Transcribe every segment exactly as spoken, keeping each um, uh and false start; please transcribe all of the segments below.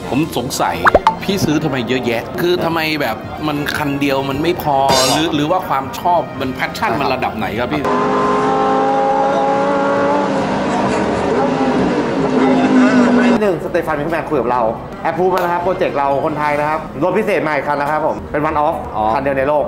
ผมสงสัยพี่ซื้อทำไมเยอะแยะคือทำไมแบบมันคันเดียวมันไม่พอหรือหรือว่าความชอบมันแพชชั่นมันระดับไหนครับพี่หนึ่งสเตฟานมิคแมนคุยกับเราแอปพูดมานะครับโปรเจกต์เราคนไทยนะครับรถพิเศษใหม่คันนะครับผมเป็นวันออฟคันเดียวในโลก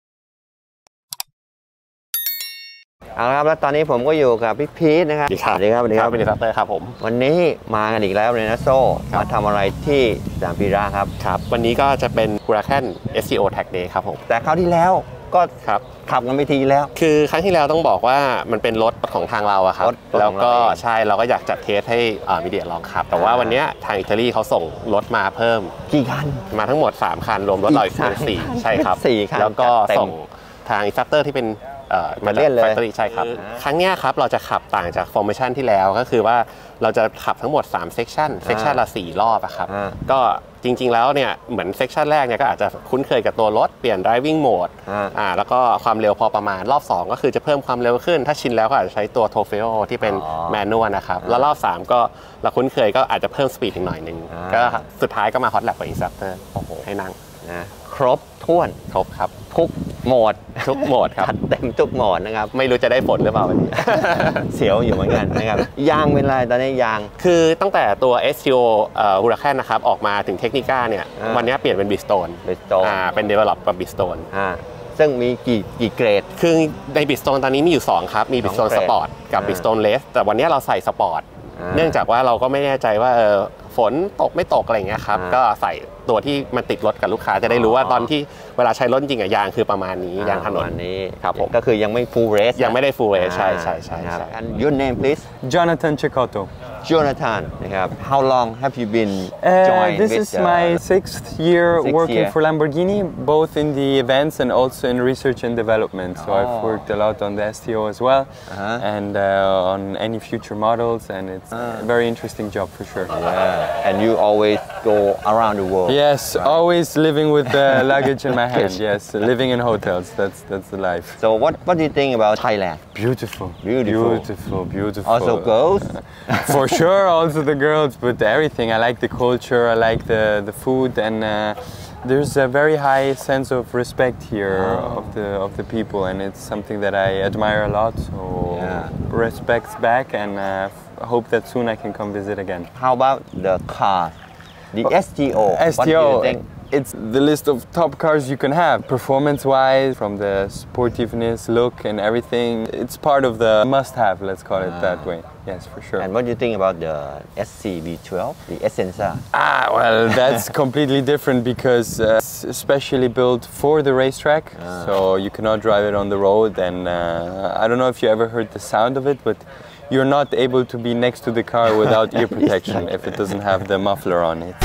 เอาละครับแล้วตอนนี้ผมก็อยู่กับพี่พีทนะครับสวัสดีครับสวัสดีครับเป็นอินสตรัคเตอร์ครับผมวันนี้มากันอีกแล้วเลยนะโซ่มาทำอะไรที่สนามพีระครับครับวันนี้ก็จะเป็น Huracan เอส ที โอ Track Day ครับผมแต่คราวที่แล้วก็ครับขับกันไปทีแล้วคือครั้งที่แล้วต้องบอกว่ามันเป็นรถของทางเราอะครับแล้วก็ใช่เราก็อยากจัดเทสให้มีเดียลองขับแต่ว่าวันนี้ทางอิตาลีเขาส่งรถมาเพิ่มกี่คันมาทั้งหมดสามคันรวมรถเราอีกสี่ใช่ครับสี่คันแล้วก็ส่งทางอินสตรัคเตอร์ที่เป็นมาเล่นเลยใช่ครับครั้งนี้ครับเราจะขับต่างจากฟอร์เมชันที่แล้วก็คือว่าเราจะขับทั้งหมดสามเซกชันเซกชันละสี่รอบอะครับก็จริงๆแล้วเนี่ยเหมือนเซกชันแรกเนี่ยก็อาจจะคุ้นเคยกับตัวรถเปลี่ยน driving mode อ่าแล้วก็ความเร็วพอประมาณรอบสองก็คือจะเพิ่มความเร็วขึ้นถ้าชินแล้วก็อาจจะใช้ตัว Trofeo ที่เป็นแมนนวลนะครับแล้วรอบสามก็เราคุ้นเคยก็อาจจะเพิ่มสปีดอีกหน่อยนึงก็สุดท้ายก็มาฮอตแลปกับอินสตรัคเตอร์ให้นั่งนะครบถ้วนครบครับทุกโหมดทุกโหมดครับเต็มทุกโหมดนะครับไม่รู้จะได้ผลหรือเปล่าวันนี้เสียวอยู่เหมือนกันนะครับยางเป็นไรตอนนี้ยางคือตั้งแต่ตัว เอส ที โอ Huracan นะครับออกมาถึงเทคนิก้าเนี่ยวันนี้เปลี่ยนเป็น Bridgestone อ่าเป็น Develop กับ Bridgestone อ่าซึ่งมีกี่กี่เกรดคือใน Bridgestone ตอนนี้มีอยู่สองครับมี Bridgestone Sport กับ Bridgestone Race แต่วันนี้เราใส่สปอร์ตเนื่องจากว่าเราก็ไม่แน่ใจว่าฝนตกไม่ตกอะไรอย่างเงี้ยครับก็ใส่ตัวที่มันติดรถกับลูกค้าจะได้รู้ว่าตอนที่เวลาใช้รถจริงอะยางคือประมาณนี้ยางถนนนี้ครับผมก็คือยังไม่ full race ยังไม่ได้ full race ใช่ใช่ใช่ Your name please Jonathan Cecotto Jonathan นะครับ How long have you been joined This is my sixth year working for Lamborghini both in the events and also in research and development so I've worked a lot on the เอส ที โอ as well and uh, on any future models and it's a very interesting job for sure yeah. and you always go around the world yes right. always living with the luggage in my hand yes living in hotels that's that's the life so what what do you think about Thailand beautiful beautiful beautiful beautiful also girls for sure also the girls but everything I like the culture I like the the food and uh, there's a very high sense of respect here oh. of the of the people and it's something that I admire a lot so yeah. respects back and uh, hope that soon I can come visit again how about the car the เอส ที โอเอส ที โอ what do you think It's the list of top cars you can have, performance-wise, from the sportiveness, look, and everything. It's part of the must-have, let's call it ah. that way. Yes, for sure. And what do you think about the เอส ซี วี twelve, the Essenza? Ah, well, that's completely different because uh, it's especially built for the racetrack, ah. so you cannot drive it on the road. And uh, I don't know if you ever heard the sound of it, but you're not able to be next to the car without ear protection if it doesn't have the muffler on it.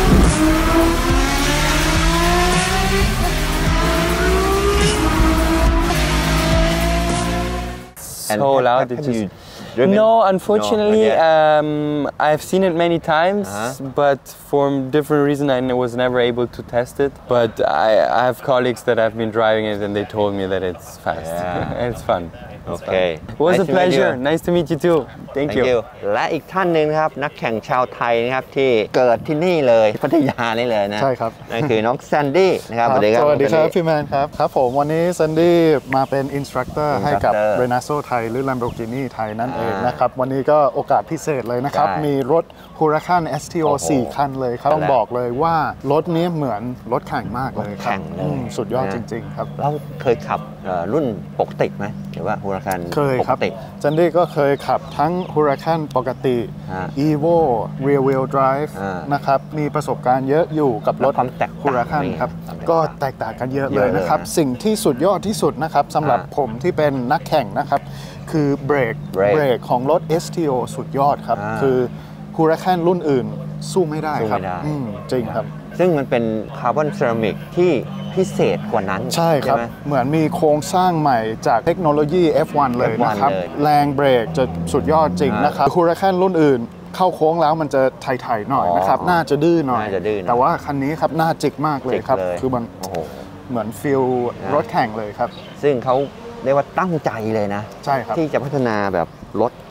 So loud. It just, no, unfortunately, no, um, I've seen it many times, uh-huh. but for different reasons I was never able to test it. But I, I have colleagues that have been driving it and they told me that it's fast yeah. and it's fun. It's okay. Fun. It was nice a pleasure. Nice to meet you too. Thank, Thank you. you. และอีกท่านหนึ่งนะครับนักแข่งชาวไทยนะครับที่เกิดที่นี่เลยพัทยานี่เลยนะใช่ครับนั่นคือน้องแซนดี้นะครับสวัสดีครับสวัสดีครับพี่แมนครับครับผมวันนี้แซนดี้มาเป็นอินสตรัคเตอร์ให้กับ Renasso ไทยหรือ Lamborghini ไทยนั่นเองนะครับวันนี้ก็โอกาสพิเศษเลยนะครับมีรถ Huracan เอส ที โอ สี่คันเลยครับต้องบอกเลยว่ารถนี้เหมือนรถแข่งมากเลยครับสุดยอดจริงๆครับแล้วเคยขับรุ่นปกติไหมหรือว่า Huracan เคยครับแซนดี้ก็เคยขับทั้ง Huracan ปกติ Evo Rear Wheel Drive นะครับมีประสบการณ์เยอะอยู่กับรถ Huracan ครับก็แตกต่างกันเยอะเลยนะครับสิ่งที่สุดยอดที่สุดนะครับสำหรับผมที่เป็นนักแข่งนะครับคือเบรกเบรกของรถ เอส ที โอ สุดยอดครับคือ Huracan รุ่นอื่นสู้ไม่ได้ครับจริงครับซึ่งมันเป็นคาร์บอนเซรามิกที่พิเศษกว่านั้นใช่ครับเหมือนมีโครงสร้างใหม่จากเทคโนโลยี เอฟ วัน เลยนะครับแรงเบรกจะสุดยอดจริงนะครับ Huracan รุ่นอื่นเข้าโค้งแล้วมันจะไถๆหน่อยนะครับน่าจะดื้อหน่อยแต่ว่าคันนี้ครับน่าจิกมากเลยครับคือมันเหมือนฟิลรถแข่งเลยครับซึ่งเขาเรียกว่าตั้งใจเลยนะใช่ครับที่จะพัฒนาแบบรถ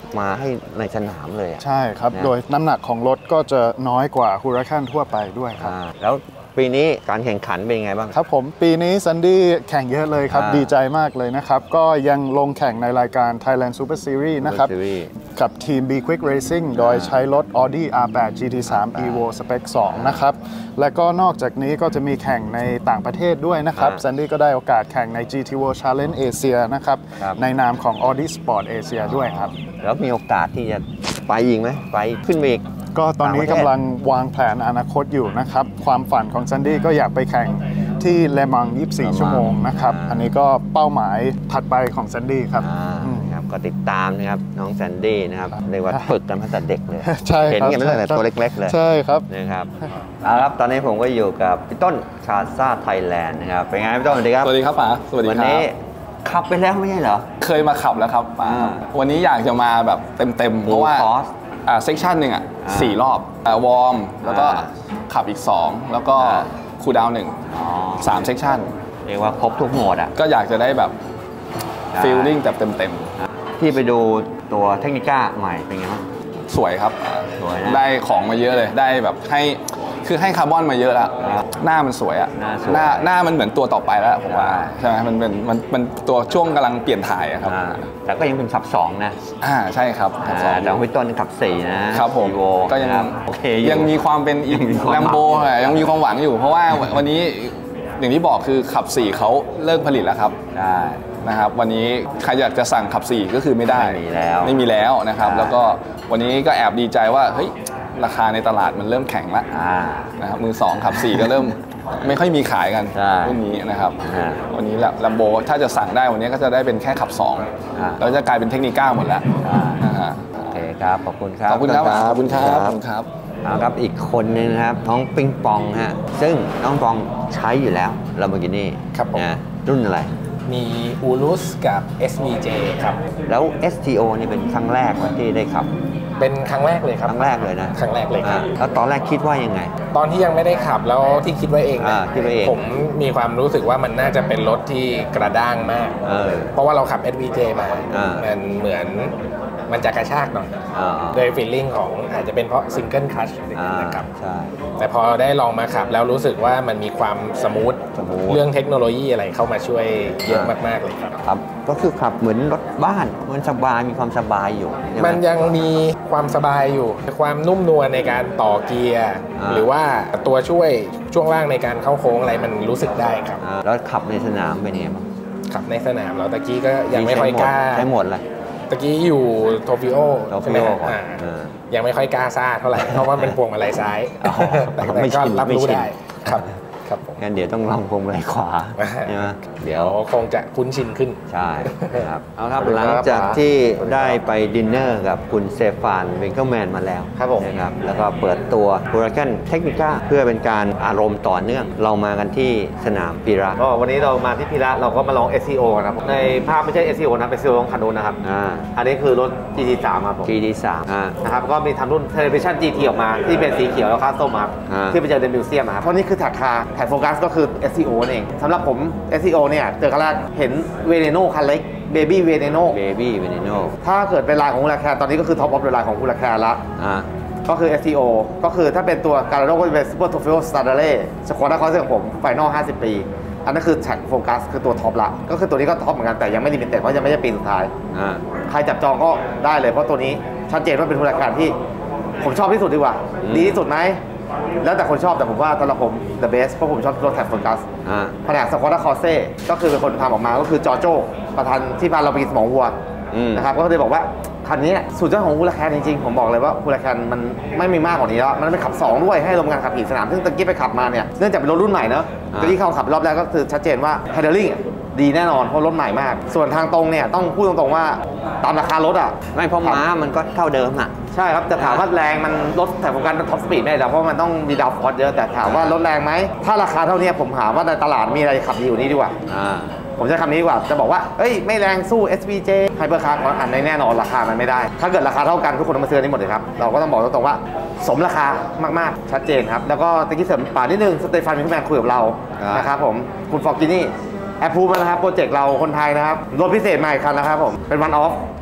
มาให้ในสนามเลยใช่ครับโดยน้ำหนักของรถก็จะน้อยกว่าฮูราแคนทั่วไปด้วยครับแล้วปีนี้การแข่งขันเป็นยังไงบ้างครับผมปีนี้ซันดี้แข่งเยอะเลยครับดีใจมากเลยนะครับก็ยังลงแข่งในรายการ Thailand Super Series นะครับกับทีม B Quick Racing โดยใช้รถ Audi อาร์ แปด จี ที ทรี Evo Spec สองนะครับและก็นอกจากนี้ก็จะมีแข่งในต่างประเทศด้วยนะครับซันดี้ก็ได้โอกาสแข่งใน จี ที World Challenge Asia นะครับในนามของ Audi Sport Asia ด้วยครับแล้วมีโอกาสที่จะไปอีกไหมไปขึ้นอีกก็ตอนนี้กำลังวางแผนอนาคตอยู่นะครับความฝันของซันดี้ก็อยากไปแข่งที่เลมังยี่สิบสี่ชั่วโมงนะครับอันนี้ก็เป้าหมายถัดไปของซันดี้ครับก็ติดตามนะครับน้องแซนดี้นะครับเรียกว่าฝึกกันมาตั้งแต่เด็กเลยเห็นกันตั้งแต่ตัวเล็กๆเลยใช่ครับนะครับเอาครับตอนนี้ผมก็อยู่กับพี่ต้นคาซ่าไทยแลนด์นะครับเป็นไงพี่ต้นสวัสดีครับสวัสดีครับป๋าสวัสดีครับวันนี้ขับไปแล้วไม่ใช่เหรอเคยมาขับแล้วครับป๋าวันนี้อยากจะมาแบบเต็มๆเพราะว่าอ่าเซกชันหนึ่งอ่ะสี่รอบวอร์มแล้วก็ขับอีกสองแล้วก็คูลดาวน์หนึ่งสามเซกชันเรียกว่าครบทุกโหมดอ่ะก็อยากจะได้แบบฟีลลิ่งแบบเต็มๆที่ไปดูตัวเทคนิก้าใหม่เป็นไงบ้างสวยครับสวยได้ของมาเยอะเลยได้แบบให้คือให้คาร์บอนมาเยอะแล้วหน้ามันสวยอ่ะหน้าหน้ามันเหมือนตัวต่อไปแล้วผมว่าใช่ไหมมันเป็นมันมันตัวช่วงกำลังเปลี่ยนถ่ายครับแต่ก็ยังเป็นขับสองนะอ่าใช่ครับขับสองแต่พี่ต้นขับสี่นะครับผมก็ยังโอเคยังมีความเป็นอีกแลมโบยังมีความหวังอยู่เพราะว่าวันนี้อย่างที่บอกคือขับสี่เขาเลิกผลิตแล้วครับใช่นะครับวันนี้ใครอยากจะสั่งขับสี่ก็คือไม่ได้ไม่มีแล้วไม่มีแล้วนะครับแล้วก็วันนี้ก็แอบดีใจว่าเฮ้ยราคาในตลาดมันเริ่มแข็งแล้วนะครับมือสองขับสี่ก็เริ่มไม่ค่อยมีขายกันรุ่นนี้นะครับวันนี้แลมโบถ้าจะสั่งได้วันนี้ก็จะได้เป็นแค่ขับสองแล้วจะกลายเป็นเทคนิก้าหมดแล้วโอเคครับขอบคุณครับขอบคุณครับขอบคุณครับขอบคุณครับครับอีกคนนึงนะครับน้องปิงปองฮะซึ่งน้องปองใช้อยู่แล้วลาโบกินี่ครับผมรุ่นอะไรมีอูรุสกับ เอส วี เจ ครับแล้ว เอส ที โอ นี่เป็นครั้งแรกที่ได้ขับเป็นครั้งแรกเลยครับครั้งแรกเลยนะครั้งแรกเลยครับแล้วตอนแรกคิดว่ายังไงตอนที่ยังไม่ได้ขับแล้วที่คิดไว้เองนะคิดไว้เองผมมีความรู้สึกว่ามันน่าจะเป็นรถที่กระด้างมากเพราะว่าเราขับ เอส วี เจ มามันเหมือนมันจะกระชากหน่อยโดยฟีลลิ่งของอาจจะเป็นเพราะซิงเกิลคลัตช์นะครับแต่พอได้ลองมาขับแล้วรู้สึกว่ามันมีความสมูทเรื่องเทคโนโลยีอะไรเข้ามาช่วยเยอะมากๆเลยครับครับก็คือขับเหมือนรถบ้านมันสบายมีความสบายอยู่มันยังมีความสบายอยู่ความนุ่มนวลในการต่อเกียร์หรือว่าตัวช่วยช่วงล่างในการเข้าโค้งอะไรมันรู้สึกได้ครับแล้วขับในสนามเป็นยังไงบ้างขับในสนามเราตะกี้ก็ยังไม่ค่อยกล้าใช้หมดเลยตะกี้อยู่โทฟิโอใช่ไหมยังไม่ค่อยกล้าซ่าเท่าไหร่เพราะว่าเป็นพวงมาลัยซ้ายแต่ก็รับรู้ได้ครับครับงั้นเดี๋ยวต้องลองพวงมาลัยขวาใช่ไหมเดี๋ยวคงจะคุ้นชินขึ้นใช่ครับเอาครับหลังจากที่ได้ไปดินเนอร์กับคุณเซฟานเวนเคิลแมนมาแล้วนะครับแล้วก็เปิดตัว Huracan Technica เพื่อเป็นการอารมณ์ต่อเนื่องเรามากันที่สนามพีระก็วันนี้เรามาที่พีระเราก็มาลอง เอส ซี โอ ครับในภาพไม่ใช่ เอส ซี โอ นะเป็น เอส ซี โอ ของคันนู้นนะครับอันนี้คือรถ จี ที สาม ครับผมจี ที สามนะครับก็มีทำรุ่น Celebration จี ที ออกมาที่เป็นสีเขียวแล้วค่าส้มครับที่ไปเจอในมิวเซียมครับเพราะนี่คือแท็กคาร์แท็กโฟกัสก็คือ เอส ซี โอ เองสำหรับผม เอส ซี โอ เนี่ยเจอครั้งแรกเห็นเวเนโน่คันเล็กเบบี้เวเนโน่เบบี้เวเนโน่ถ้าเกิดเป็นลายของฮูราแคนตอนนี้ก็คือท็อปออฟเดอะไลน์ของฮูราแคนละก็คือ เอส ซี โอ ก็คือถ้าเป็นตัวการ์โดก็จะเป็นซูเปอร์โทฟิโอสตาร์เดเล่สควอตคอร์สของผมไฟนอลห้าสิบปีอันนั้นคือแท็กโฟกัสคือตัวท็อปละก็คือตัวนี้ก็ท็อปเหมือนกันแต่ยังไม่ลิมิเต็ดเพราะยังไม่ใช่ปีสุดท้ายใครจับจองก็ได้เลยเพราะตัวนี้ชัดเจนว่าเป็นฮูราแคนที่ผมชอบที่สุดดีกว่าดีที่สุดไหมแล้วแต่คนชอบแต่ผมว่าสำหรับผม the best เพราะผมชอบรถแท็กโฟกัสแผนกสควอตคอร์เซ่ก็คือเป็นคนทำออกมาก็คือจอโจ้ประธานที่พาเราไปกินสมองวัวนะครับก็เลยบอกว่าคันนี้สุดยอดของฮูราแคนจริงๆผมบอกเลยว่าฮูราแคนมันไม่มีมากกว่านี้แล้วมันเป็นขับสองด้วยให้ลงงานขับขี่สนามซึ่งตะกี้ไปขับมาเนี่ยเนื่องจากเป็นรถรุ่นใหม่เนอะตะกี้เข้าขับรอบแรกก็คือชัดเจนว่า handling ดีแน่นอนเพราะรถใหม่มากส่วนทางตรงเนี่ยต้องพูดตรงๆว่าตามราคารถอ่ะไม่เพราะม้ามันก็เท่าเดิมอ่ะใช่ครับแต่ถามว่าแรงมันรถแต่โฟกัสท็อปสปีดไม่ได้เพราะมันต้องมีดาวฟอร์สเยอะแต่ถามว่ารถแรงไหมถ้าราคาเท่านี้ผมถามว่าในตลาดมีอะไรขับดีอยู่นี้ดีกว่าผมจะคำนี้ดีกว่าจะบอกว่าเอ้ยไม่แรงสู้ เอส วี เจ ไฮเปอร์คาร์ของอันในแน่นอนราคามันไม่ได้ถ้าเกิดราคาเท่ากันทุกคนต้องมาซื้อนี้หมดเลยครับเราก็ต้องบอกตรงๆว่าสมราคามากๆชัดเจนครับแล้วก็ตะกี้เสริมป่านิดนึงสเตฟานมิคแมนคุยกับเรานะครับผมคุณฟอร์กินี่แอปพูมานะครับโปรเจกต์เราคนไทยนะครับรถพิเศษใหม่คันนะครับผมเป็นวันออฟ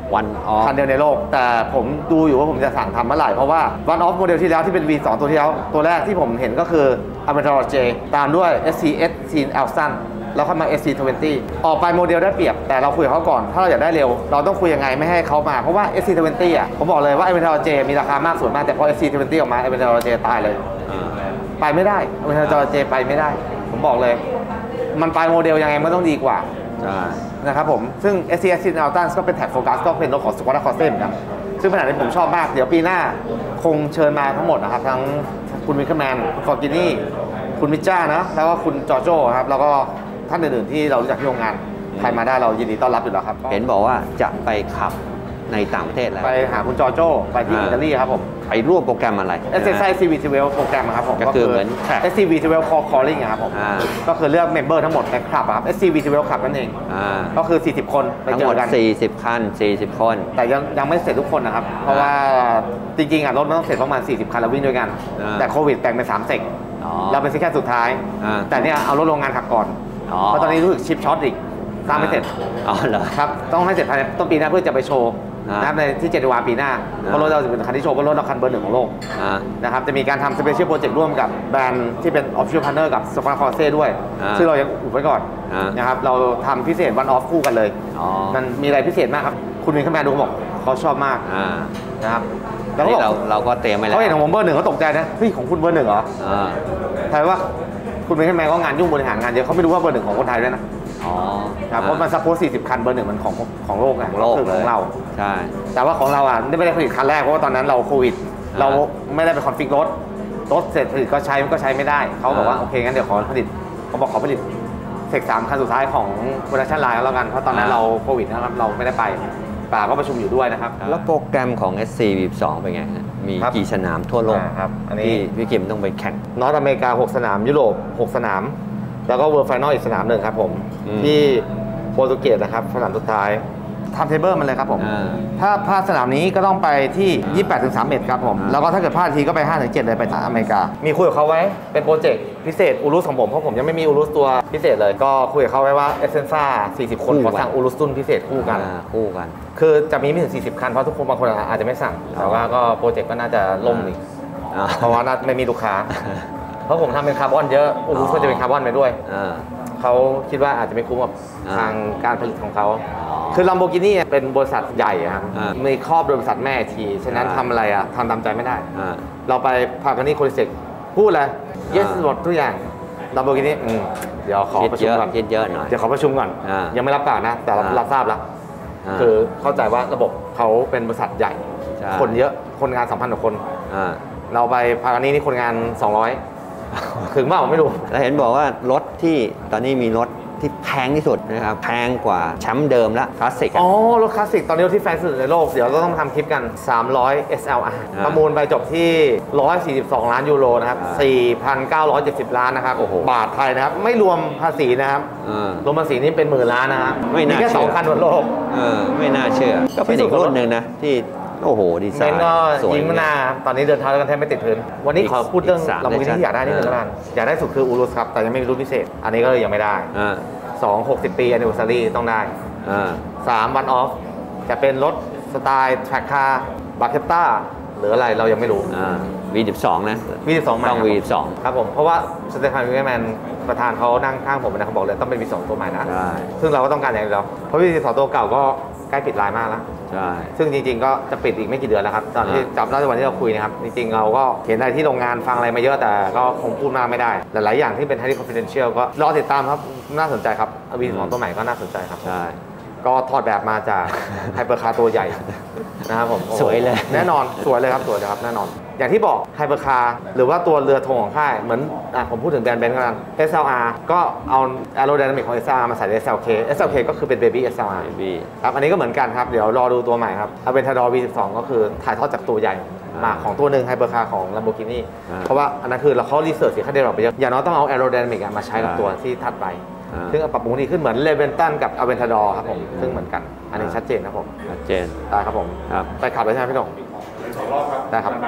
วันออฟคันเดียวในโลกแต่ผมดูอยู่ว่าผมจะสั่งทำเมื่อไหร่เพราะว่าวันออฟโมเดลที่แล้วที่เป็น วี สอง ตัวที่แล้วตัวแรกที่ผมเห็นก็คือ Aventador J ตามด้วย เอส ซี เอส ซี Alston แล้วค่อยมา เอส ซี ยี่สิบ ออกไปโมเดลได้เปรียบแต่เราคุยกับเขาก่อนถ้าเราอยากได้เร็วเราต้องคุยยังไงไม่ให้เขามาเพราะว่า เอส ซี ยี่สิบ อ่ะผมบอกเลยว่า Aventador J มีราคามากส่วนมากแต่พอ เอส ซี ยี่สิบ ออกมา Aventador J ตายเลยไปไม่ได้ Aventador J ไปไม่ได้ผมบอกเลยมันไปโมเดลยังไงมันต้องดีกว่านะครับผมซึ่ง เอส ซี เอส ซี Alston ก็เป็นแท็กโฟกัสก็เป็นรถของ Skoda Cosworth ครับซึ่งขนาดนี้ผมชอบมากเดี๋ยวปีหน้าคงเชิญมาทั้งหมดนะครับทั้งคุณวิคเกอร์แมนคุณฟอร์กินี่คุณมิจ้านะแล้วก็คุณจอร์โจ้ครับแล้วก็ท่านอื่นๆที่เรารู้จักที่โรงงานใครมาได้เรายินดีต้อนรับอยู่แล้วครับเห็นบอกว่าจะไปขับในต่างประเทศแล้วไปหาคุณจอร์โจ้ไปที่อิตาลีครับผมไปร่วมโปรแกรมอะไรเอส เอส ไอ ซี วี ทเวลว์ โปรแกรมครับผมก็คือเหมือนเอส ซี วี ทเวลว์ Call Calling ครับผมก็คือเลือกเมมเบอร์ทั้งหมดในคลับครับ เอส ซี วี ทเวลว์ Club นั่นเองก็คือสี่สิบคนไปเจอกันทั้งหมดสี่สิบคันสี่สิบคนแต่ยังยังไม่เสร็จทุกคนนะครับเพราะว่าจริงๆอ่ะรถมันต้องเสร็จประมาณสี่สิบคันแล้ววิ่งด้วยกันแต่โควิดแบ่งเป็นสามเซกเราเป็นเซกแค่สุดท้ายแต่เนี่ยเอารถโรงงานขับก่อนเพราะตอนนี้รู้สึกชิปช็อตอีกสร้างไม่เสร็จอ๋อเหรอครับต้องให้เสร็จภายในต้นปีหน้าเพื่อจะไปโชว์นะครับในที่เจ็ดวันปีหน้าเพราะรถเราจะเป็นคันที่โชว์เพราะรถเราคันเบอร์หนึ่งของโลกนะครับจะมีการทำสเปเชียลโปรเจกต์ร่วมกับแบรนด์ที่เป็นออฟฟิเชียลพาร์ทเนอร์กับสควอตคอร์เซ่ด้วยซึ่งเรายังอุบไว้ก่อนนะครับเราทำพิเศษวันออฟคู่กันเลยมันมีอะไรพิเศษมากครับคุณวินเข้ามาดูเขาบอกเขาชอบมากนะครับแล้วเราเราก็เตรียมไว้แล้วเขาเห็นของผมเบอร์หนึ่งเขาตกใจนะเฮ้ยของคุณเบอร์หนึ่งเหรอแปลว่าคุณวินเข้ามาก็งานยุ่งบริหารงานเยอะเขาไม่รู้ว่าเบอร์หนึ่งของคนไทยด้วยนะอ๋อครับเพราะมันซัพพอร์ตสี่สิบคันเบอร์หนึ่งมันของของโลกไงของโลกของเราใช่แต่ว่าของเราอ่ะไม่ได้ผลิตคันแรกเพราะว่าตอนนั้นเราโควิดเราไม่ได้ไปคอนฟิกรถรถเสร็จผลิตก็ใช้ก็ใช้ไม่ได้เขาบอกว่าโอเคงั้นเดี๋ยวขอผลิตเขาบอกขอผลิตเซกสามคันสุดท้ายของโปรดักชั่นไลน์แล้วกันเพราะตอนนั้นเราโควิดนะครับเราไม่ได้ไปป่าก็ประชุมอยู่ด้วยนะครับแล้วโปรแกรมของ เอส ซี วี สองเป็นไงมีกี่สนามทั่วโลกครับอันนี้ที่พี่กิมต้องไปแข่งนอร์ทอเมริกาหกสนามยุโรปหกสนามแล้วก็เวิร์ไฟนอลอีกสนามหนึ่งครับผมที่โปรตุเกสนะครับสนามสุดท้ายทำเทเบิลมันเลยครับผมถ้าพลาดสนามนี้ก็ต้องไปที่ยี่สิบแปดถึงสามสิบเอ็ดครับผมแล้วก็ถ้าเกิดพลาดทีก็ไปห้าถึงเจ็ดเลยไปอเมริกามีคุยกับเขาไว้เป็นโปรเจกต์พิเศษอูรุสของผมเพราะผมยังไม่มีอูรุสตัวพิเศษเลยก็คุยกับเขาไว้ว่าเอเซนซ่าสี่สิบคนขอสั่งอูรุสตุ้นพิเศษคู่กันคู่กันคือจะมีไม่ถึงสี่สิบคันเพราะทุกคนบางคนอาจจะไม่สั่งแต่ว่าก็โปรเจกต์ก็น่าจะล่มอีกเพราะว่าน่าไม่มีลูกค้าเพราะผมทำเป็นคาร์บอนเยอะอูรุสก็จะเป็นคาร์บอนไปด้วยเขาคิดว่าอาจจะไม่คุ้มกับทางการผลิตของเขาคือ Lamborghini เป็นบริษัทใหญ่ครับมีครอบโดยบริษัทแม่ทีฉะนั้นทำอะไรอ่ะทำตามใจไม่ได้เราไปพากันนี่โคลิเซกพูดเลย yes หมดทุกอย่าง Lamborghini เดี๋ยวขอประชุมก่อนเยอะๆหน่อยเดี๋ยวขอประชุมก่อนยังไม่รับปากนะแต่รับทราบแล้วคือเข้าใจว่าระบบเขาเป็นบริษัทใหญ่คนเยอะคนงาน สองพัน กว่าคนเราไปพากันนี่นี่คนงานสองร้อยถึงเปล่าไม่รู้แล้วเห็นบอกว่ารถที่ตอนนี้มีรถที่แพงที่สุดนะครับแพงกว่าแชมป์เดิมละคลาสสิกอ๋อรถคลาสสิกตอนนี้ที่แฟนสุดในโลกเดี๋ยวเราต้องทำคลิปกันสามร้อย เอส แอล อาร์ ประมูลไปจบที่หนึ่งร้อยสี่สิบสองล้านยูโรนะครับ สี่พันเก้าร้อยเจ็ดสิบ ล้านนะครับบาทไทยนะครับไม่รวมภาษีนะครับรวมภาษีนี่เป็นหมื่นล้านนะครับมีแค่สองคันบนโลกไม่น่าเชื่อก็เป็นอีกรุ่นหนึ่งนะที่โอ้โหดีไซน์ก็ยิ้มหน้าตอนนี้เดินเท้ากันแทบไม่ติดพื้นวันนี้ขอพูดเรื่องเราบุกินี่ที่อยากได้นิดนึงแล้วกันอยากได้สุดคืออูรุสครับแต่ยังไม่มีรุ่นพิเศษอันนี้ก็ยังไม่ได้สอง หกสิบปี anniversary ต้องได้สามวันออฟจะเป็นรถสไตล์แทร็กคาร์บาเคต้าหรืออะไรเรายังไม่รู้วี สิบสอง นะวี สิบสองต้อง วี สิบสองครับผมเพราะว่าสเตฟาน วิลเกอร์แมนประธานเขานั่งข้างผมนะเขาบอกเลยต้องเป็น วี สิบสอง ตัวใหม่นะซึ่งเราก็ต้องการอย่างนี้แล้วเพราะ วี สิบสอง ตัวเก่าก็ใกล้ปิดลายมากแล้วใช่ซึ่งจริงๆก็จะปิดอีกไม่กี่เดือนแล้วครับตอนที่จำได้วันที่เราคุยนะครับจริงๆเราก็เห็นอะไรที่โรงงานฟังอะไรมาเยอะแต่ก็คงพูดมากไม่ได้หลายๆอย่างที่เป็น highly confidential ก็รอติดตามครับน่าสนใจครับ วี สิบสอง ตัวใหม่ก็น่าสนใจครับใช่ก็ถอดแบบมาจากไฮเปอร์คาร์ตัวใหญ่นะครับผมสวยเลยแน่นอนสวยเลยครับสวยเลยครับแน่นอนอย่างที่บอกไฮเปอร์คาร์หรือว่าตัวเรือธงของค่ายเหมือนอ่ะผมพูดถึงแบรนด์เบนซ์กัน เอส แอล อาร์ ก็เอาแอโรไดนามิกของ เอส แอล อาร์ มาใส่ใน เอส แอล เค เอส แอล เค ก็คือเป็น Baby เอส แอล อาร์ ครับอันนี้ก็เหมือนกันครับเดี๋ยวรอดูตัวใหม่ครับ Aventador วี สิบสอง ก็คือถ่ายทอดจากตัวใหญ่มาของตัวหนึ่งไฮเปอร์คาร์ของ Lamborghini เพราะว่าอันนั้นคือเราเขารีเสิร์ชสิเขาได้เราไปเยอะอย่างน้อยต้องเอาแอโรไดนามิกมาใช้กับตัวที่ถัดไปซึ่งปรับปรุงดีขึ้นเหมือนเลเวนตันกับอเวนทาดอร์ครับผมซึ่งเหมือนกันอันนี้ชัดเจนครับผมชัดเจนได้ครับผมไปขับเลยใช่ไหมพี่หนุ่มสองรอบครับได้ครับ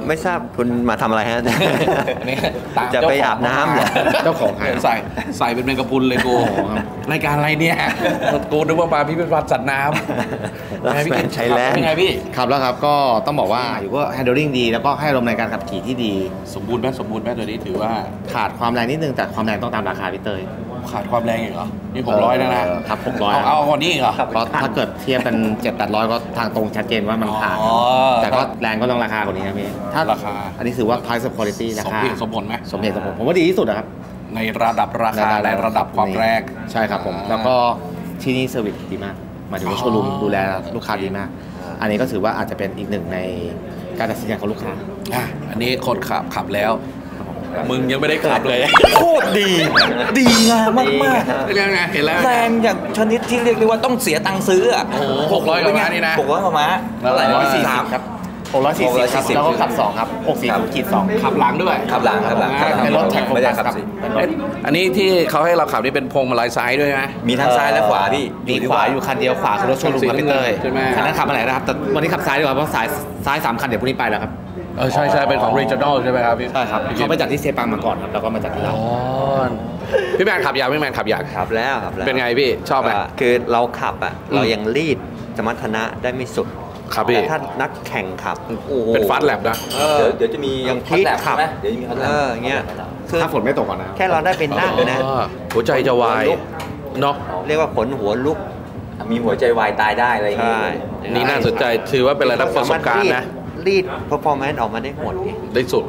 ไม่ทราบคุณมาทำอะไรฮะนี่ตามจะไปอาบน้ำเหรอเจ้าของหายใส่ใส่เป็นแมงกะพรุนเลยกูรายการอะไรเนี่ยกูนึกว่ามาพี่เป็นวัดสัตว์น้ำ Last Man Thailand เป็นไงพี่ขับแล้วครับก็ต้องบอกว่าอยู่ก็ handling ดีแล้วก็ให้อารมณ์ในการขับขี่ที่ดีสมบูรณ์ไหมสมบูรณ์ไหมตัวนี้ถือว่าขาดความแรงนิดนึงแต่ความแรงต้องตามราคาพี่เตยขาดความแรงอีกเหรอนี่หกร้อยนะนะครับหกร้อยเอาเอากว่านี้อีกเหรอเพราะถ้าเกิดเทียบกัน เจ็ดแปดร้อยก็ทางตรงชัดเจนว่ามันขาดอ๋อแต่ก็แรงก็ต้องราคากว่านี้นะพี่ถ้าราคาอันนี้ถือว่า price of quality ราสมคาเหตุสมผลไหมสมเหตุสมผลผมว่าดีที่สุดนะครับในระดับราคาในระดับความแรงใช่ครับผมอ่าแล้วก็ที่นี่เซอร์วิสดีมากหมายถึงว่าโชว์รูมดูแลลูกค้าดีมาก อันนี้ก็ถือว่าอาจจะเป็นอีกหนึ่งในการตัดสินใจของลูกค้าอ่ะอันนี้คนขับขับแล้ว มึงยังไม่ได้ขับเลยโคตรดี ดีงามมากมากเรื่องไงเห็นแล้วแรงอย่างชนิดที่เรียกได้ว่าต้องเสียตังค์ซื้ออ่ะโอ้โหหกร้อยกว่าม้านี่นะหกร้อยกว่าม้าเท่าไหร่ร้อยสี่สาสิมบครับหกร้อยสี่สิบครับหกร้อยสี่สิบแล้วก็ขับสองครับหกสี่ขีดสองขับหลังด้วยขับหลังขับหลังอ่าเป็นรถแท็กโฟไม่กัได้สขับครับสิเป็นรถเอ๊ะอันนี้ที่เขาให้เราขับนี่เป็นพวงมาลัยซ้ายด้วยไหมมีทั้งซ้ายและขวาพี่มีขวาอยู่คันเดียวขวาคือรถโชว์รูมครับพี่เต้ยใช่ไหมคันนั้นขับมาไหนนะครับแต่วันนี้ขับซ้ายดีกว่าเพราะซ้ายซ้ายสามคันเดี๋ยวพรุ่งนี้ไปแล้วครับเออใช่ใช่เป็นของ regional ใช่ไหมครับพี่ใช่ครับเขาไปจากที่เซปังมาก่อนครับแล้วก็มาจากที่เราอ๋อพี่แมนขับยาวพี่แมนขับยาวขับแล้วขับแล้วเป็นไงพี่ชอบไหมก็คือเราขับอ่ะอืมเรายังรีดสมรรถนะได้ไม่สุดครับพี่แต่ถ้านักแข่งขับโอ้โหเป็นฟาสแลบนะเออเดี๋ยวเดี๋ยวจะมียังฮอตแลบพีคขับใช่ไหมเดี๋ยวจะมีฮอตแลเอบ อเงี้ยคือถ้าฝนไม่ตกก่อนนะครับแค่เราได้เป็นนั่งนะอ๋อหัวใจจะวายเนาะเรียกว่าขนหัวลุกมีหัวใจวายตายได้อะไรอย่างใช่งี้นี่น่าสนใจถือว่าเป็นระดับประสบการณ์นะรีด performance ออกมาได้หมดไงได้สุด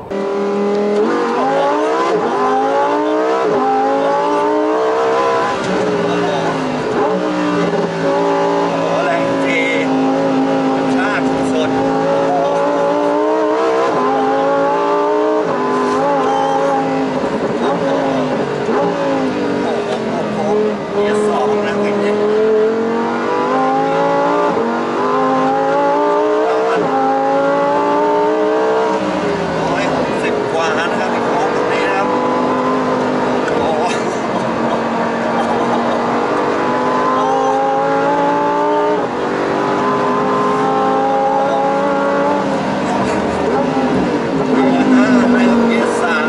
แรงเทชาติสุดเกียร์สองนะจริงๆร้อยหกสิบกว่านะครับอีกโค้งตรงนี้นะครับโอ้ไม่ต้องเกียร์สาม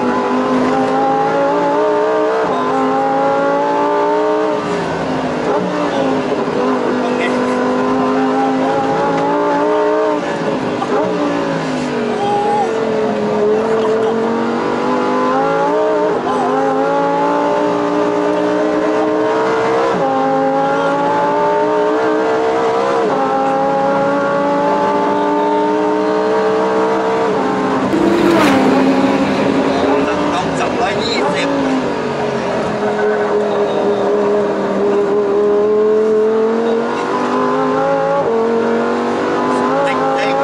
โอเคต้องสองร้อยยี่สิบเด็ก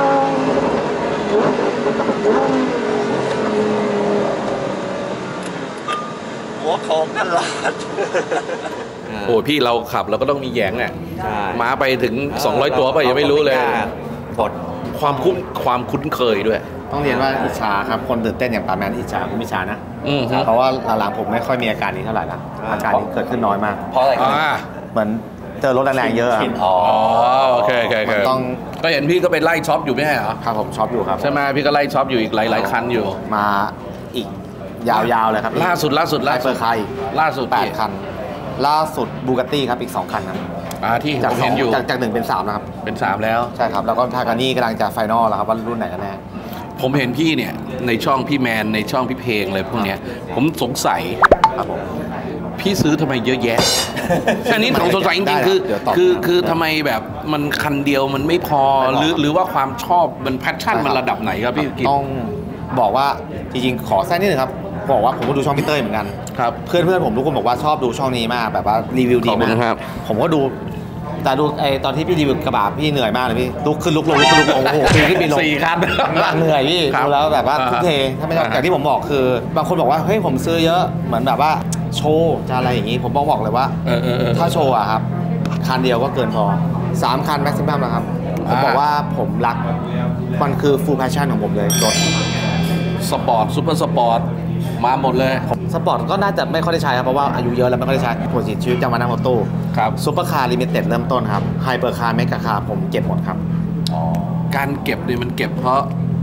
ๆหัวของตลาดโอ้พี่เราขับเราก็ต้องมีแหยงอ่ะใช่ม้าไปถึง สองร้อย ตัวป่ะยังไม่รู้เลยกดความคุ้นความคุ้นเคยด้วยต้องเรียนว่าอิจฉาครับคนตื่นเต้นอย่างปาแมนอิจฉาผมอิจฉานะอืมครับเพราะว่าหลังๆผมไม่ค่อยมีอาการนี้เท่าไหร่ละอาการนี้เกิดขึ้นน้อยมากเพราะอะไรครับอ่าเหมือนเจอรถแรงๆเยอะครับอ๋ออ๋อโอเคโอเคโอเคมันต้องก็เห็นพี่ก็ไปไล่ช็อปอยู่ไม่ใช่เหรอครับผมช็อปอยู่ครับใช่ไหมพี่ก็ไล่ช็อปอยู่อีกหลายๆคันอยู่มาอีกยาวๆเลยครับล่าสุดล่าสุดไล่ล่าเปิสุดดใครล่าสุดแปดคัน ล่าสุดบูก a ตตี้ครับอีกสองคันครับอ่าที่จากผมสอเห็งนอยู่จากจากหนึ่งเป็นสามนะครับเป็นสามแล้วใช่ครับ แล้วก็ทากานี่กำลังจะไฟนอลแล้วครับว่ารุ่นไหนกันแน่ผมเห็นพี่เนี่ยในช่องพี่แมนในช่องพี่เพลงเลยพวกเนี้ยผมสงสัยครับผมพี่ซื้อทำไมเยอะแยะ อันนี้ผมสงสัยจริงๆคือเดี๋ยวตอบคือคือทำไมแบบมันคันเดียวมันไม่พอไม่พอหรือหรือว่าความชอบมันแพชชั่นมันระดับไหนครับพี่กิตต้องบอกว่าจริงๆขอแทรกนิดนึงครับบอกว่าผมก็ดูช่องพี่เต้ยเหมือนกันครับเพื่อนเพื่อนๆผมทุกคนบอกว่าชอบดูช่องนี้มากแบบว่ารีวิวดีขอบคุมาณกครับผมก็ดูแต่ดูไอตอนที่พี่รีวิวกระบะพี่เหนื่อยมากเลยพี่ลุกขึ้นลุกลงลุกขึ้นลุกลงโอ้โหปีนขึ้นปีนลงสี่คันเหนื่อยพี่ครับดูแล้วแบบว่าอ่าทุ่มเทถ้าไม่ชอบอ่าอย่างที่ผมบอกคือบางคนบอกว่าเฮ้ยผมซื้อเยอะเหมือนแบบว่าโชว์จะอะไรอย่างนี้ ผมบอกบอกเลยว่าเออเออเออถ้าโชว์อะครับคันเดียวก็เกินพอสามคันแม็กซิมัมนะครับผมอ่าบอกว่าผมรักมันคือ full passion ของผมเลยรถสปอร์ตซูเปอร์สปอร์ตมาหมดเลยสปอร์ตก็น่าจะไม่ค่อยได้ใช้ครับเพราะว่าอายุเยอะแล้วไม่ค่อยได้ใช้ปกติชีวิตจะมานั่งรถตู้ครับซุปเปอร์คาร์ลิมิเต็ดเริ่มต้นครับไฮเปอร์คาร์เมกะคาร์ผมเก็บหมดครับการเก็บเนี่ยมันเก็บเพราะ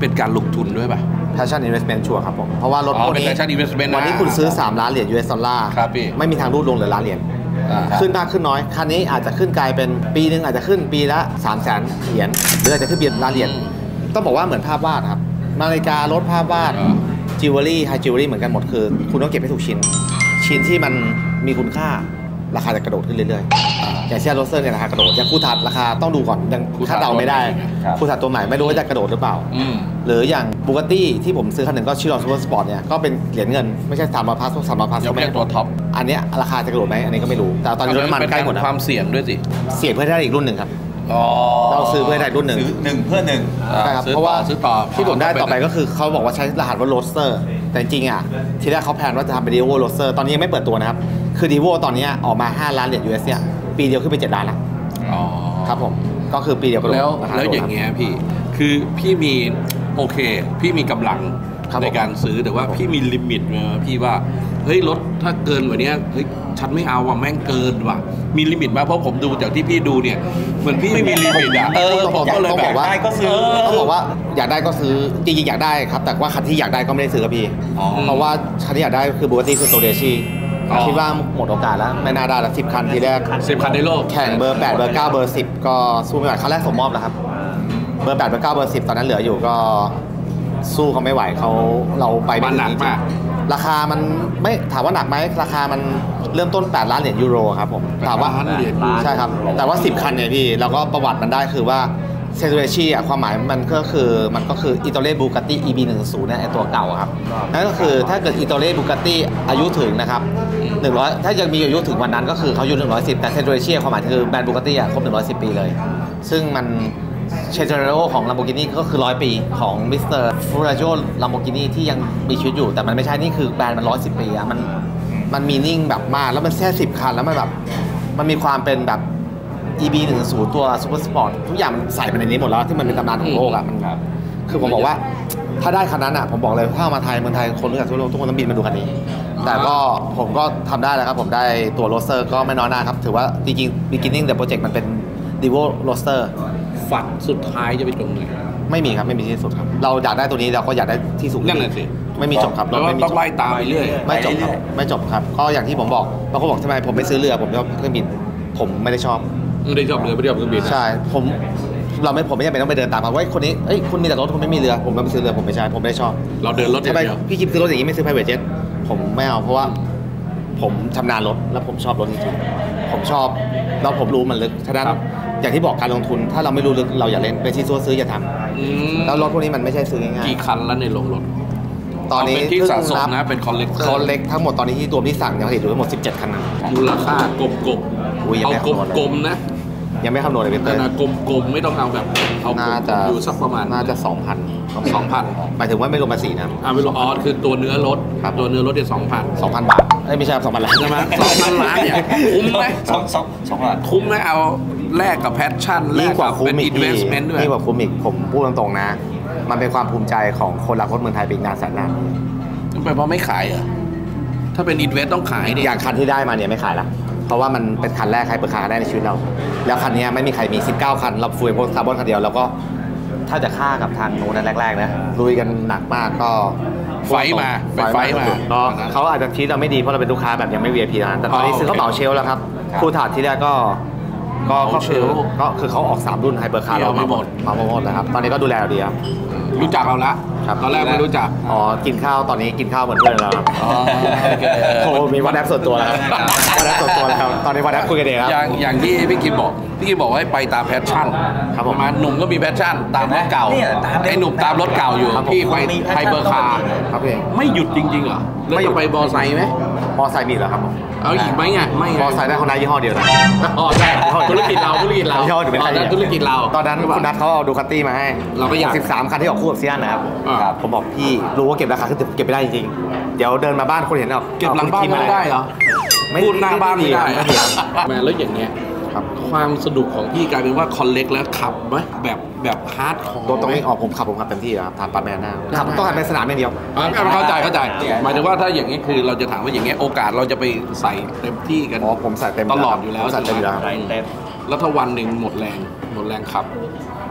เป็นการลงทุนด้วยป่ะ Passion Investment ชัวร์ครับผมเพราะว่ารถพวกนี้ Passion Investment วันนี้คุณซื้อสามล้านเหรียญ ยู เอส ดอลลาร์ไม่มีทางรูดลงเหลือล้านเหรียญขึ้นมากขึ้นน้อยคันนี้อาจจะขึ้นกลายเป็นปีนึงอาจจะขึ้นปีละสามแสนเหรียญหรืออาจจะขึ้นปีละล้านเหรียญต้องบอกว่าเหมือนภาพวาดครับนาฬิการถภาพวาดจิวเวลรี่ไฮจิวเวลรี่เหมือนกันหมดคือคุณต้องเก็บให้ถูกชิ้นชิ้นที่มันมีคุณค่าราคาจะกระโดดขึ้นเรื่อยๆอย่างเช่นโรสเตอร์เนี่ยราคากระโดดอย่างคูทัดราคาต้องดูก่อนยังคาดเดาไม่ได้คูทัดตัวใหม่ไม่รู้ว่าจะกระโดดหรือเปล่าหรืออย่างบูกาตี้ที่ผมซื้อคันหนึ่งก็ชื่อลอนซูเปอร์สปอร์ตเนี่ยก็เป็นเหรียญเงินไม่ใช่สามร้อยพาสสามร้อยพาสก็ไม่ตัวท็อปอันนี้ราคาจะกระโดดไหมอันนี้ก็ไม่รู้แต่ตอนนี้รถน้ำมันใกล้หมดความเสี่ยงด้วยสิเสี่ยงเพื่อได้อีกรุ่นหนึ่งครับเราซื้อเพื่อได้รุ่นหนึ่งซื้อหนึ่งเพื่อหนึ่งใช่ครับเพราะว่าที่ผมได้ต่อไปก็คือเขาบอกว่าใช้รหัสว่าโรสเตอร์แต่จริงๆอ่ะทีแรกเขาแพลนว่าจะทำเป็นดีโวโรสเตอร์ตอนนี้ยังไม่เปิดตัวนะครับคือดีโวตอนนี้ออกมาห้าล้านเหรียญ ยู เอส เนี่ยปีเดียวขึ้นไปเจ็ดล้านแล้วครับผมก็คือปีเดียวก็แล้วแล้วอย่างเงี้ยพี่คือพี่มีโอเคพี่มีกำลังในการซื้อแต่ว่าพี่มีลิมิตนะพี่ว่าเฮ้ยรถถ้าเกินกว่านี้เฮ้ยฉันไม่เอาว่ะแม่งเกินว่ะมีลิมิตไหมเพราะผมดูจากที่พี่ดูเนี่ยเหมือนพี่ไม่มีลิมิตอ่ะเออผมก็เลยแบบว่าก็ซื้อต้องบอกว่าอยากได้ก็ซื้อจริงๆอยากได้ครับแต่ว่าคันที่อยากได้ก็ไม่ได้ซื้อครับพี่เพราะว่าคันที่อยากได้คือบูกาตี้คือโตเดชี่คิดว่าหมดโอกาสแล้วไม่น่าได้แล้วสิบคันทีแรกสิบคันในโลกแข่งเบอร์แปดเบอร์เก้าเบอร์สิบก็สู้ไม่ไหวคันแรกสมมอบแล้วครับเบอร์แปดเบอร์เก้าเบอร์สิบตอนนั้นเหลืออยู่ก็สู้เขาไม่ไหวเขาเราไปไม่หนักมากราคามันไม่ถามว่าหนักไหมราคามันเริ่มต้นแปดล้านเหรียญยูโรครับผมถามว่าใช่ครับแต่ว่าสิบคันเนี่ยพี่เราก็ประวัติมันได้คือว่าเซตูเรชี่อ่ะความหมายมันก็คือมันก็คืออิตาเลียนบูกาตี้ อี บี หนึ่งสิบเนี่ยไอตัวเก่าครับนั่นก็คือถ้าเกิดอิตาเลียนบูกาตี้อายุถึงนะครับหนึ่งร้อยถ้ายังมีอายุถึงวันนั้นก็คือเขาอายุหนึ่งร้อยสิบแต่เซตูเรชี่ความหมายคือแบรนด์บูกาตี้อ่ะครบหนึ่งร้อยสิบปีเลยซึ่งมันเชเจอร์โรของ Lamborghini ก็คือร้อยปีของมิสเตอร์ฟูราโจ Lamborghini ที่ยังมีชีวิตอยู่แต่มันไม่ใช่นี่คือแบรนด์มันร้อยสิบปีอะมันมันมีนิ่งแบบมากแล้วมันแค่สิบคันแล้วมันแบบมันมีความเป็นแบบ อี บี หนึ่งสิบตัวซูเปอร์สปอร์ตทุกอย่างมันใส่ไปในนี้หมดแล้วที่มันเป็นตำนานของโลกอะมันคือผมบอกว่าถ้าได้คันนั้นอะผมบอกเลยถ้ามาไทยเมืองไทยคนรู้จักทั่วโลกทุกคนต้องบินมาดูคันนี้แต่ก็ผมก็ทำได้แล้วครับผมได้ตัวโรสเตอร์ก็ไม่น้อยหน้าครับถือว่าจริงๆ beginning the project มันเป็น Devo Roadster ฝันสุดท้ายจะไปตรงไหนไม่มีครับไม่มีที่สุดครับเราอยากได้ตัวนี้เราก็อยากได้ที่สุดนั่นแหละสิไม่มีจบครับเราไม่ต้องไล่ตามไปเรื่อยไม่จบครับไม่จบครับก็อย่างที่ผมบอกบางคนบอกทำไมผมไม่ซื้อเรือผมชอบเครื่องบินผมไม่ได้ชอบไม่ได้ชอบเรือไม่ได้ชอบเครื่องบินใช่ผมเราไม่ผมไม่จำเป็นต้องไปเดินตามเขาว่าคนนี้เอ้ยคุณมีแต่รถคุณไม่มีเรือผมไม่ซื้อเรือผมไม่ใช่ผมไม่ได้ชอบเราเดินรถทำไมพี่คิดซื้อรถอย่างนี้ไม่ซื้อ private jet ผมไม่เอาเพราะว่าผมชำนาญรถแล้วผมชอบรถจริงๆผมชอบแล้วผมรู้มันลึกฉะนั้นอย่างที่บอกการลงทุนถ้าเราไม่รู้ลึกเราอย่าเล่นไปที่ซัวซื้ออย่าทำแล้วรถพวกนี้มันไม่ใช่ซื้อง่ายๆกี่คันแล้วในโรงรถตอนนี้ที่สะสมนะเป็นคอลเลกเตอร์คอลเลกทั้งหมดตอนนี้ที่ตัวที่สั่งยังผลิตอยู่ทั้งหมดสิบเจ็ดคันนะมูลค่ากลมๆเอากลมๆนะยังไม่คำนวณเลยพี่เต้นะกลมๆไม่ต้องเอาแบบเอาอยู่สักประมาณน่าจะสองพันสองพันหมายถึงว่าไม่รวมภาษีนะอ่าไม่รวมอ๋อคือตัวเนื้อรถตัวเนื้อรถเนี่ยสองพันสองพันบาทไม่ใช่สองพันล้านใช่ไหมสองพันล้านเนี่ยคุ้มไหมสองสองสองล้านคุ้มไหมเอาแลกกับแพชชั่นแลกกับเป็นอินเวสท์เมนต์ด้วยนี่กว่าคุ้มอีกผมพูดตรงๆนะมันเป็นความภูมิใจของคนรักรถเมืองไทยเป็นงานแสนนานเป็นเพราะไม่ขายเหรอถ้าเป็นอินเวสต์ต้องขายดิอย่างคันที่ได้มาเนี่ยไม่ขายละเพราะว่ามันเป็นคันแรกใครเปิดขายได้ในชีวิตเราแล้วคันนี้ไม่มีใครมีสิบเก้าคันเราฟูลคาร์บอนคันเดียวแล้วก็ถ้าจะฆ่ากับทางนู้นนั้นแรกๆนะลุยกันหนักมากก็ไฟมาไฟมาเนาะเขาอาจจะคิดเราไม่ดีเพราะเราเป็นลูกค้าแบบยังไม่ วี ไอ พี นะแต่ตอนนี้ซื้อเขาเหมาเชลแล้วครับคู่ถาดที่แรกก็ก็ก็คือก็คือเขาออกสามรุ่นไฮเปอร์คาร์เรามาหมดมาหมดนะครับตอนนี้ก็ดูแลเราดีครับรู้จักเราละตอนแรกไม่รู้จักอ๋อกินข้าวตอนนี้กินข้าวเหมือนเพื่อนแล้วครับโอ้มีวันแอปส่วนตัวแล้ววันแอปส่วนตัวแล้วตอนนี้วันแอปคุยกันเองครับอย่างอย่างที่พี่กิมบอกพี่กิมบอกให้ไปตามแพชชั่นครับประมาณหนุ่มก็มีแพชชั่นตามรถเก่าไอ้หนุ่มตามรถเก่าอยู่พี่ไปไฮเปอร์คาร์ครับพี่ไม่หยุดจริงๆเหรอแล้วจะไปบอไซค์ไหมบอไซค์มีเหรอครับเอาอีกไหมไงไม่บอไซค์ได้คนได้ยี่ห้อเดียวนะอ๋อใช่ธุรกิจเราธุรกิจเรายี่ห้อหนึ่งเป็นธุรกิจเราตอนนั้นคุณนัทเขาเอาดูคัตตี้มาให้เราก็อยากสิบสามคันที่ออกคู่กับเซียนนะครับผมบอกพี่รู้ว่าเก็บราคาขึ้นเก็บไม่ได้จริงเดี๋ยวเดินมาบ้านคนเห็นเอาเก็บหลังบ้านไม่ได้เหรอพูดหน้าบ้านไม่ได้แม่แล้วอย่างเงี้ยความสนุกของพี่กลายเป็นว่าคอนเล็กแล้วขับไหมแบบแบบฮาร์ดคอร์ตัวตรงนี้ออกผมขับผมขับเต็มที่ครับถามปาแมนหน้าขับต้องขับในสนามอย่างเดียวเข้าใจเข้าใจหมายถึงว่าถ้าอย่างนี้คือเราจะถามว่าอย่างเงี้ยโอกาสเราจะไปใส่เต็มที่กันอ๋อผมใส่เต็มตลอดอยู่แล้วใส่เต็มอยู่แล้วแล้วถ้าวันหนึ่งหมดแรงหมดแรงขับ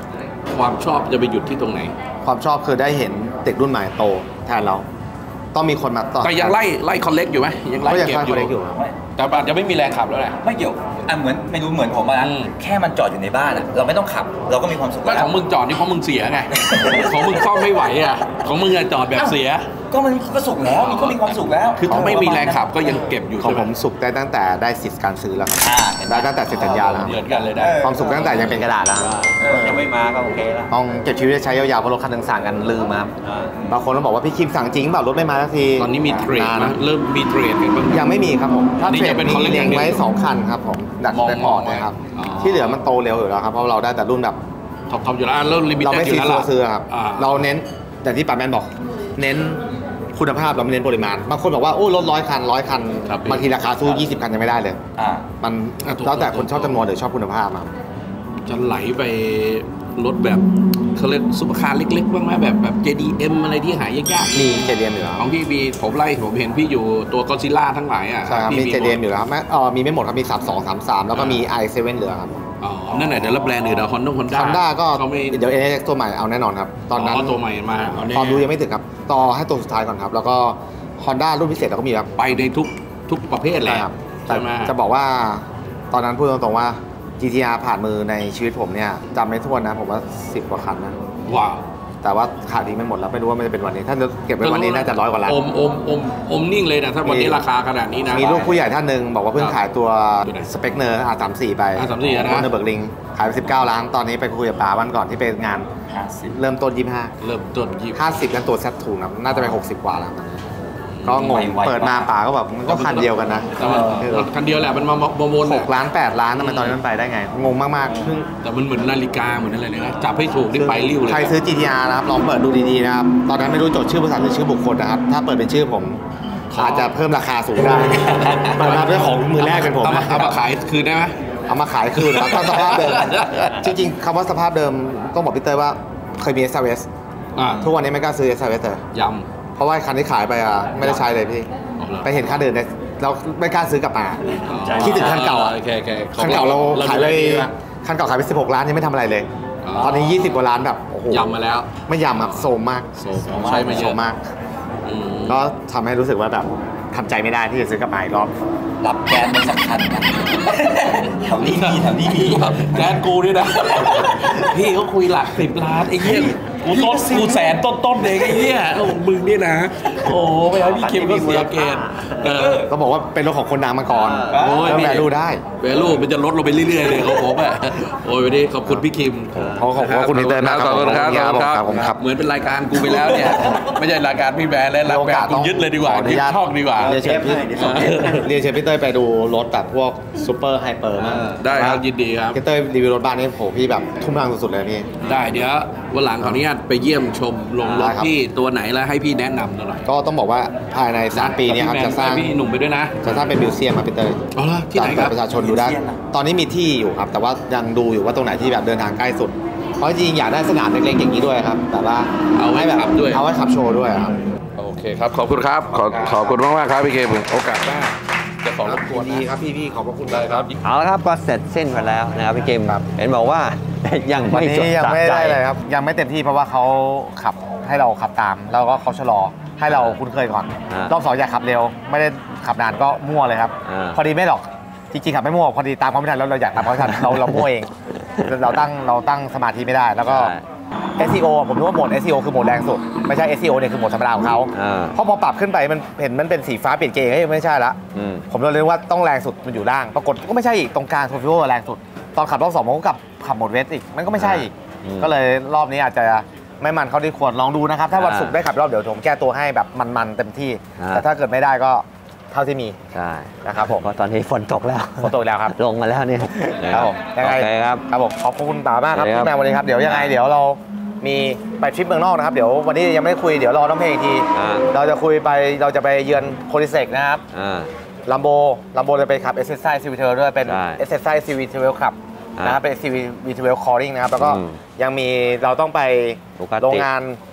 ความชอบจะไปหยุดที่ตรงไหนความชอบคือได้เห็นเด็กรุ่นใหม่โตแทนเราต้องมีคนมาต่อแต่ยังไล่ไล่คอนเล็กอยู่ไหมยังไล่เก็บอยู่แต่อาจจะไม่มีแรงขับแล้วแหละไม่เกี่ยวอ่ะเหมือนไม่รู้เหมือนผมนะแค่มันจอดอยู่ในบ้านอ่ะเราไม่ต้องขับเราก็มีความสุขแล้วของมึงจอดนี่เพราะมึงเสียไงของมึงซ่อมไม่ไหวอ่ะของมึงจอดแบบเสียก็มันก็สุขแล้วมันก็มีความสุขแล้วคือถ้าไม่มีแรงขับก็ยังเก็บอยู่ของผมสุขได้ตั้งแต่ได้สิทธิ์การซื้อแล้วได้ตั้งแต่เซ็นสัญญาแล้วเหมือนกันเลยได้ความสุขตั้งแต่ยังเป็นกระดาษแล้วยังไม่มาก็โอเคแล้วต้องเก็บชีวิตใช้ยาวๆเพราะรถคันหนึ่งสั่งกันลืมครับบางคนต้องบอกว่าพี่คิมสั่งจริงเปล่ารถไม่มาสักทีตอนนี้มีเทรดนะเริ่มมีเทรดกันบ้างยังไม่มีครับผมถ้าเทรดมีเล็งไว้สองคันครับผมดักในพอร์ตนะครับที่เหลือมันโตเร็วอยู่แล้วครับเพราะเราได้แต่รุ่นแบบท็อปๆอยู่แล้วเริ่มลิมิเต็ดอยู่แล้วเราไม่ซีซัวครับเราเน้นอย่างที่ป๋าแมนบอกเน้นคุณภาพเราไม่เน้นปริมาณบางคนบอกว่าโอ้รถร้อยคันร้อยคันบางทีราคาสู้ยี่สิบคันยังไม่ได้เลยมันแล้วแต่คนชอบจำนวนหรือชอบคุณภาพมาจะไหลไปรถแบบเขาเรียกซุปเปอร์คาร์เล็กๆบ้างไหมแบบแบบ เจ ดี เอ็ม อะไรที่หายากๆมี เจ ดี เอ็ม อยู่แล้วของพี่มีผมไล่ผมเห็นพี่อยู่ตัวก็อดซิลล่าทั้งหลายอ่ะใช่ครับมี เจ ดี เอ็ม อยู่แล้วแม่อ๋อมีไม่หมดครับมีสามสอง สามสามแล้วก็มี ไอ เซเว่น เหลือครับอ๋อนั่นไหนเดี๋ยวรับแบรนด์อื่นเดี๋ยวฮอนด้งฮอนด้าฮอนด้าก็เดี๋ยว เอ็น เอส ตัวใหม่เอาแน่นอนครับตอนนั้นตัวใหม่มาตอนดูยังไม่ถึงครับต่อให้ตัวสุดท้ายก่อนครับแล้วก็ฮอนด้ารุ่นพิเศษเราก็มีครับไปในทุกทุกประเภทเลยครับแต่จะบอกว่าตอนนั้นพูดตรงๆว่า จี ที อาร์ ผ่านมือในชีวิตผมเนี่ยจำไม่ถ้วนนะผมว่าสิบกว่าคันนะว้าวแต่ว่าขาดทิ้งไม่หมดแล้วไม่รู้ว่ามันจะเป็นวันนี้ถ้าเก็บไว้วันนี้น่าจะร้อยกว่าล้านอมอมอมอมนิ่งเลยนะถ้าวันนี้ราคาขนาดนี้นะมีลูกผู้ใหญ่ท่านหนึ่งบอกว่าเพิ่งขายตัวสเปคเนอร์ อาร์ สามสิบสี่ ไปอาร์ สามสิบสี่ นะเนอร์เบิร์กลิงขายไปสิบเก้าล้านตอนนี้ไปคุยกับป๋าวันก่อนที่ไปงานเริ่มต้นยี่สิบห้าเริ่มต้นยี่สิบห้าสิบกันตัวแซททูนะน่าจะไปหกสิบกว่าแล้วก็งงเปิดมาป๋าก็แบบมันก็คันเดียวกันนะคันเดียวแหละมันมาโมโมนหกล้านแปดล้านทำไมตอนนี้มันไปได้ไงงงมากๆแต่มันเหมือนนาฬิกาเหมือนอะไรเลยนะจับให้ถูกได้ไปริ้วเลยใครซื้อ จี ที อาร์ นะครับลองเปิดดูดีๆนะครับตอนนั้นไม่รู้จดชื่อบริษัทหรือชื่อบุคคลนะครับถ้าเปิดเป็นชื่อผมอาจจะเพิ่มราคาสูงได้เปิดมาด้วยของมือแรกเป็นผมเอามาขายคืนได้ไหมเอามาขายคืนนะครับถ้าสภาพเดิมจริงๆคำว่าสภาพเดิมต้องบอกพี่เต้ยว่าเคยมี เอส อาร์ เอส ทุกวันนี้ไม่กล้าซื้อ เอส อาร์ เอส เลยยำเพราะว่าคันที่ขายไปอ่ะไม่ได้ใช้เลยพี่ไปเห็นคันอื่นเนี่ยเราไม่กล้าซื้อกลับมาคิดถึงคันเก่าอ่ะคันเก่าเราขายไปคันเก่าขายไปสิบหกล้านยังไม่ทำอะไรเลยตอนนี้ยี่สิบกว่าล้านแบบโอ้โหยำมาแล้วไม่ยำครับโซมมากใช่ไม่เยอะมากก็ทำให้รู้สึกว่าแบบทำใจไม่ได้ที่จะซื้อกลับมาอีกรอบรับแก๊สไม่สำคัญนะแถวนี้มีแถวนี้มีแก๊สกูนี่นะพี่เขาคุยหลักสิบล้านไอ้เหี้ยกูต้นกูแสนต้นต้นเองไอ้เหี้ยโอ้มึงนี่นะโอ้ไปให้พี่คิมก็เสียเกณฑ์ก็บอกว่าเป็นรถของคนดังมาก่อนโอ้ยแวลูได้แวลูมันจะลดลงไปเรื่อยๆเลยของผมอ่ะโอ้ยวันนี้ขอบคุณพี่คิมขอขอบคุณนิเตอร์นะขอบคุณครับผมครับเหมือนเป็นรายการกูไปแล้วเนี่ยไม่ใช่รายการพี่แบร์และรายการกูยึดเลยดีกว่ายึดช่องดีกว่าเรียนเชิญพี่เรียนเชิญพี่เต้ยไปดูรถแบบพวกซูเปอร์ไฮเปอร์มากได้ครับยินดีครับพี่เต้ยรีวิวรถบ้านนี่โหพี่แบบทุ่มรังสุดๆเลยพี่ได้เดี๋ยววันหลังขออนุญาตไปเยี่ยมชมลงรถที่ตัวไหนแล้วให้พี่แนะนำหน่อยก็ต้องบอกว่าภายในสามปีนี้ครับจะสร้างพี่หนุ่มไปด้วยนะจะสร้างเป็นมิวเซียมมาพี่เต้ยอ๋อที่ไหนครับประชาชนดูได้ตอนนี้มีที่อยู่ครับแต่ว่ายังดูอยู่ว่าตรงไหนที่แบบเดินทางใกล้สุดเพราะจริงอยากได้สนามเล็กๆอย่างนี้ด้วยครับแต่ว่าเอาไว้แบบด้วยเอาไว้ขับโชว์ด้วยครับโอเคครับขอบคุณครับขอขอบคุณมากมากครับพี่เคมโอกาสหน้าจะขอรบกวนดีครับพี่ๆขอบพระคุณได้ครับเอาละครับก็เสร็จสิ้นไปแล้วนะครับพี่เกมครับเห็นบอกว่ายังไม่จบยังไม่ได้เลยครับยังไม่เต็มที่เพราะว่าเขาขับให้เราขับตามแล้วก็เขาชะลอให้เราคุ้นเคยก่อนรอบสองอยากขับเร็วไม่ได้ขับนานก็มั่วเลยครับพอดีไม่หรอกจริงๆขับไม่มั่วพอดีตามเขาไม่ทันแล้วเราอยากตามเขาทันเราเรามั่วเองเราตั้งเราตั้งสมาธิไม่ได้แล้วก็ เอส ซี โอ ผมรู้ว่าโหมด เอส ซี โอ คือโหมดแรงสุดไม่ใช่ เอส ซี โอ เนี่ยคือโหมดธรรมดาของเขาเพราะพอปรับขึ้นไปมันเห็นมันเป็นสีฟ้าเปลี่ยนเกย์ไม่ใช่ละผมเลยรู้ว่าต้องแรงสุดมันอยู่ล่างปรากฏก็ไม่ใช่อีกตรงกลางโทฟิโอแรงสุดตอนขับรอบสองมันก็กับขับโหมดเวสอีกมันก็ไม่ใช่อีกก็เลยรอบนี้อาจจะไม่มันเขาที่ควรลองดูนะครับถ้าวันศุกร์ได้ขับรอบเดี๋ยวผมแก้ตัวให้แบบมันๆเต็มที่แต่ถ้าเกิดไม่ได้ก็เท่าที่มีใช่นะครับผมเพราะตอนนี้ฝนตกแล้วฝนตกแล้วครับลงมาแล้วเนี่ยครับผมยังไงครับครับผมขอบคุณป๋ามากครับที่มาวันนี้ครับเดี๋ยวยังไงเดี๋ยวเรามีไปทริปเมืองนอกนะครับเดี๋ยววันนี้ยังไม่ได้คุยเดี๋ยวรอน้องเพลงอีกทีเราจะคุยไปเราจะไปเยือนโคลิเซกนะครับลัมโบลัมโบจะไปขับ เอส เอส ไอ ซี วี twelve ด้วยเป็น เอส เอส ไอ ซี วี twelve ขับนะครับเป็น ซี วี twelve Calling นะครับแล้วก็ยังมีเราต้องไปโรงงาน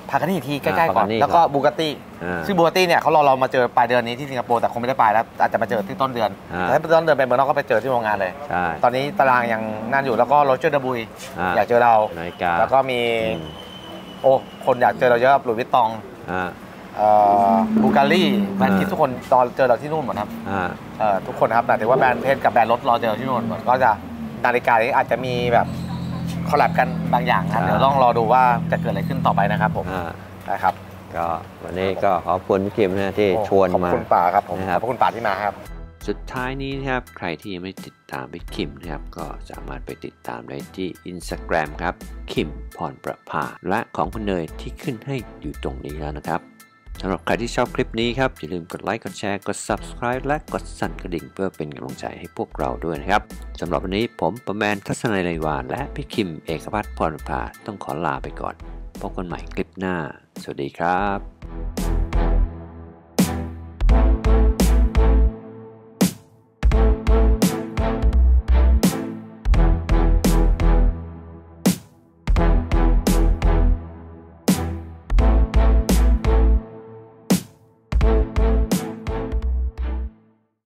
พากันนี่ทีใกล้ๆก่อนแล้วก็บูกาตี้ซึ่งบูกาตี้เนี่ยเขารอเรามาเจอปลายเดือนนี้ที่สิงคโปร์แต่คงไม่ได้ไปแล้วอาจจะมาเจอที่ต้นเดือนถ้าต้นเดือนไปเมืองนอกก็ไปเจอที่โรงงานเลยตอนนี้ตารางยังนั่นอยู่แล้วก็โรเจอร์ ดาบุยอยากเจอเราแล้วก็มีโอ้คนอยากเจอเราเยอะหลุยส์วิตตองบูการีแบรนด์คิดทุกคนตอนเจอเราที่นู่นหมดครับทุกคนครับแต่ถือว่าแบรนด์เพชรกับแบรนด์รถรอเจอที่นู่นหมดก็จะนาฬิกาที่อาจจะมีแบบคอลแลบกันบางอย่างนะเดี๋ยวต้องรอดูว่าจะเกิดอะไรขึ้นต่อไปนะครับผมนะครับก็วันนี้ก็ขอบคุณพี่คิมนะที่ชวนมาขอบคุณป่าครับผมขอบคุณป่าที่มาครับสุดท้ายนี้นะครับใครที่ยังไม่ติดตามพี่คิมนะครับก็สามารถไปติดตามได้ที่ Instagram ครับคิมพรประภาและของคุณเนยที่ขึ้นให้อยู่ตรงนี้แล้วนะครับสำหรับใครที่ชอบคลิปนี้ครับอย่าลืมกดไลค์กดแชร์กด Subscribe และกดสั่นกระดิ่งเพื่อเป็นกำลังใจให้พวกเราด้วยนะครับสำหรับวันนี้ผมประแมนทัศนัยไลวานและพี่คิมเอกภัทรพรประภาต้องขอลาไปก่อนพบกันใหม่คลิปหน้าสวัสดีครับ